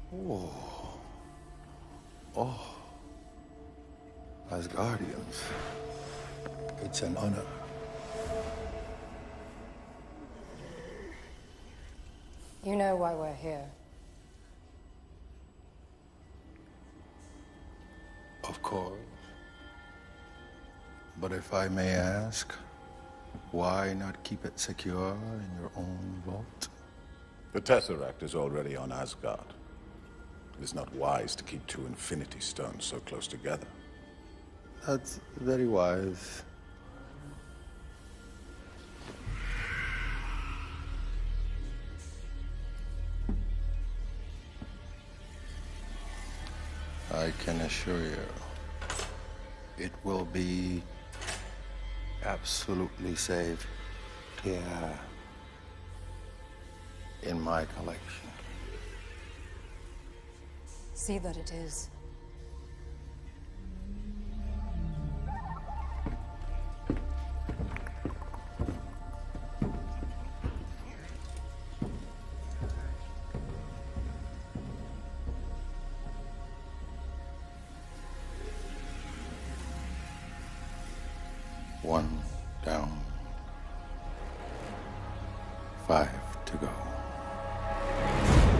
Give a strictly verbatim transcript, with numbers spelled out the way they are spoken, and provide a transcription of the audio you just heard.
Oh. Oh. As guardians, it's an honor. You know why we're here. Of course. But if I may ask, why not keep it secure in your own vault? The Tesseract is already on Asgard. It is not wise to keep two Infinity Stones so close together. That's very wise. I can assure you, it will be absolutely safe here in my collection. See that it is. One down. Five.